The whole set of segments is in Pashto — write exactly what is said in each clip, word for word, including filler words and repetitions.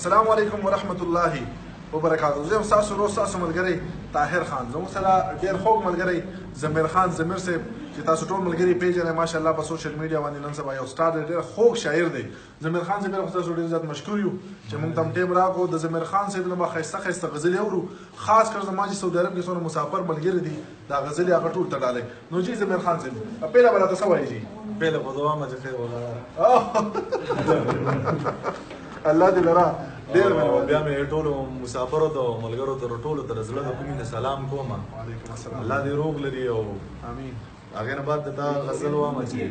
السلام علیکم ورحمت الله وبرکاتہ. زه یم ستاسو ورور ستاسو ملګری طاهر خان. زموږ سره ډېر خوږ ملګری ضمیر خان ضمیر صاحب چې تاسو ټول ملګري پیژنئ ماشاءالله په سوشل میډیا باندې نن سبا یو سټار دی، ډېر خوږ شاعر دی. ضمیر خان صاحب خو تاسو ډېر زیات مشکور یو چې موږ ته هم ټیم راکړو. د ضمیر خان صاحب نه به ښایسته ښایسته غزلې اورو، خاص کر زما چې سعودي عرب کې څونه مسافر ملګري دي دا غزلې هغه ټول ته ډالئ. نو جی ضمیر خان صاحب پهله به راته څه وایي جی؟ پهله به دعا مه چې خیر ولاړه الله دې لره ډېر بیا مې ټولو مسافرو ته او ملګرو ته ټولو ته د زړه د کومې نه سلام کوم. وعلیکم السلام. الله دې روغ لري او امین. هغې نه بعد د تا غزل وایم چې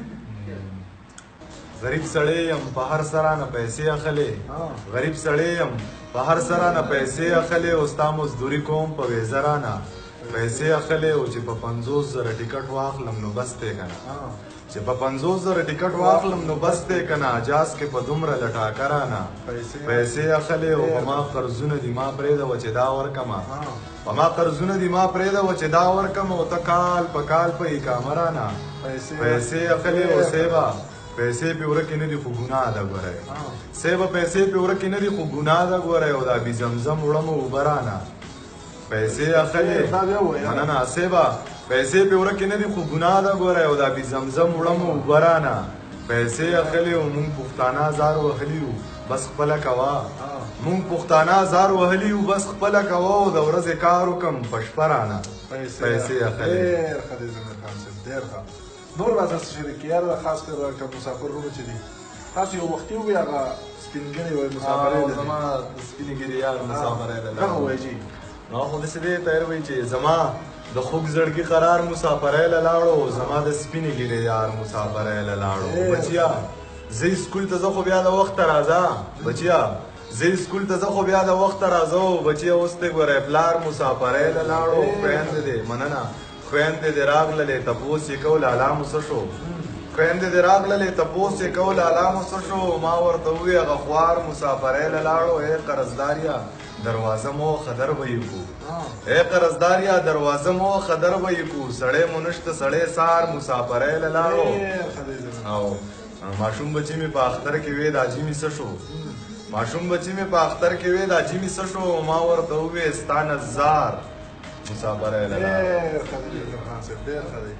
غریب سړی یم په هر سره نه پیسې اخلې، غریب سړی یم په هر سره نه پیسې اخلې، او ستا مزدوري کوم په ویزه رانه پیسې اخلې، او چې په پنځوس زره ټکټ واخلم نو بس دی که نه، چې په پنځوس زره ټکټ واخلم نو بس دی که نه، اجاز کې په دومره لټاکه رانه پیسې اخلې، او په ما قرضونه دي ما پرېږدوه چې دا ورکمه، په ما قرضونه دي ما پرېږدوه چې دا ورکمه، او ته کال په کال په اقامه رانه پیسې اخلې. او صیبه پیسې پې ورکې نه دي خو ګناه ده ګورئ، صیبه پیسې پې ورکې نه دي خو ګناه ده ګورئ، او دا بي زمزم وړمه اوبه رانه پیسې اخلې. مننه صیبه پیسې پې ورکې نه دي خو ګناه ده ګورئ، او دا بي زمزم وړمه اوبه رانه پیسې اخلې. او مونږ پښتانه زار وهلي یو بس خپله کوه، مونږ پښتانه زار وهلي یو بس خپله کوه، او د ورځې کار وکړم په شپه رانه پیسې اخلې. ډېر ښه دی ضمیر خان صاحب، ډېر ښه. نور به تاسو شریکیار ده خاص کر که مسافر وروڼه چې دي تاسو یو وختي ووایي هغه سپین ږیري وایي مسافرۍ ده زما د سپینې ږیرې یار مسافرۍ ده دغه وایي جي. نو خو داسې دی طاهر وایي چې زما د خوږ زړګي قرار مسافرۍ له لاړو، زما د سپینې ږیرې یار مسافرۍ له لاړو. بچیا زه سکول ته ځه خو بیا د وخته راځه، بچیا زه سکول ته ځه خو بیا د وخته راځه، بچیا اوس ته ګورئ پلار مسافرۍ له لاړو. خویندې دې مننه خویندې دې راغللې تپوس یې کو لالا مو څه شو، خویندې دې راغللې تپوس یې کو لالا مو څه شو، ما ورته وویې هغه خوار مسافرۍ له لاړو. ای قرضداریا دروازه مو خدر به یې کو، ای قرضداریا دروازه مو خدر به یې کو، سړی مو نشته سړی سار مسافرۍ له لاړو. او ماشوم بچی مې په اختر کې وې دا جي مې څه شو، ماشوم بچی مې په اختر کې وې دا جي مې څه شو، ما ورته وویې ستا نظار مسافرۍ له لاړو. ډېر ښه دی ضمیر خان صاحب، ډېر ښه دی.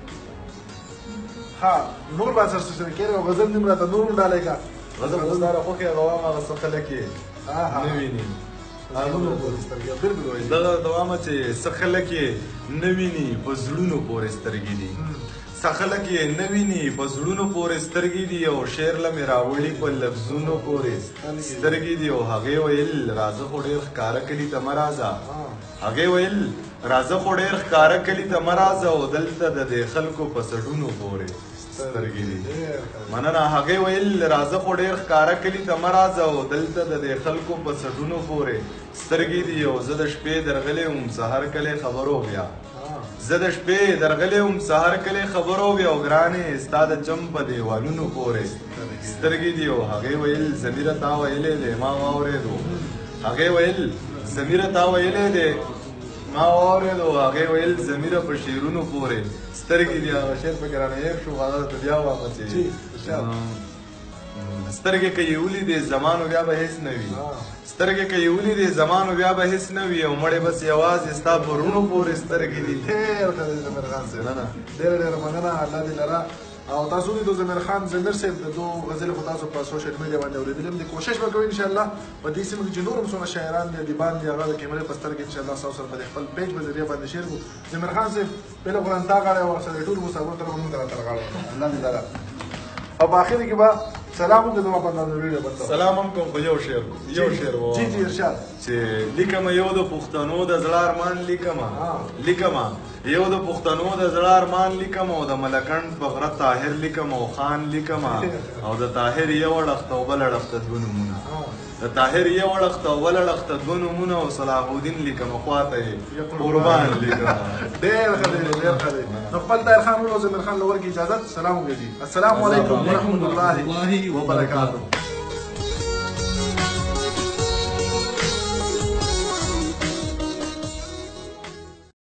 ها نور به سره شریکیږي او غزل دې راته نور وډالئ که غزل خو ستا راخوښې هغه وایم هغه څه خلک یې نه ویني. دغه ته وایم چې څه خلک یې نه ویني په زړونو پورې سترګې دي، څه خلک یې نه ویني په زړونو پورې سترګې دي، او شعر له مې راوړي په لفظونو پورې سترګې دي. او هغې ویل راځه خو ډېر ښکاره کلي ته مه راځه، هغې ویل راځه خو ډېر ښکاره کلي ته مه راځه، او دلته د دې خلکو په سډونو پورې سترګې دي. مننه هغې ویل راځه خو ډېر ښکاره کلي ته مه راځه، او دلته د دې خلکو په سډونو پورې سترګې دي. او زه د شپې درغلی وم سهار کلی خبرو بیا، زه د شپې درغلی وم سهار کلی خبرو بیا، او ګرانې ستا د چم په دیوالونو پورې سترګې دي. او هغې ویل ضمیره تا ویلی دی ما واورېدو، هغې ویل ضمیره تا ویلی دی ما واورېدو، هغې ویل ضمیره په شعرونو پورې سترګې دي. هغه شعر پکې رانه هېر شو، هغه درته بیا وایم چې سترګې که یې ولیدې زمانو بیا به هېڅ نه وي، سترګې که یې ولیدې زمانو بیا به هېڅ نه وي، او مړې بس یوازې ستا په وروڼو پورې سترګې دي. ډېر ښه دی ضمیر خان صاحب، ډېره ډېره مننه، الله دې لره. او تاسو ولیدو ضمیر خان ضمیر صاحب د دو غزلې خو تاسو په سوشل میډیا باندې اورېدلې هم دي. کوشش به کوئ انشاءالله په دې سیمه کې چې نور هم څونه شاعران دي ادیبان دي هغه د کیمرې په سترګې انشاءالله ستاسو سره په خپل پیج په ذریعه باندې شیر کړو. ضمیر خان صاحب پهله قرآن تا غاړه او ورسره ټول مسافر طرف مونږ ته راته غاړه الله دې لره. او په آخر کې به سلام وکړو زما په نامه ویډیو باندې سلام هم کوم خو یو شعر یو شعر و جی جی ارشاد چې لیکمه یو د پښتنو د زړه ارمان لیکمه لیکمه یو د پښتنو د زړه ارمان لیکمه، او د ملکنډ په غره طاهر لیکمه، او خان لیکمه، او د طاهر یو اړخته او بل اړخته دوه نومونه، د طاهر یو اړخته او بل اړخته دوه نومونه، او صلاح الدین لیکمه خواته یې قربان لیکمه. ډېر ښه دی ډېر ښه دی. نو خپل طاهر خان ورو ضمیر خان له ورکړي اجازت. سلام وکړئ. السلام علیکم ورحمت الله وبرکاته.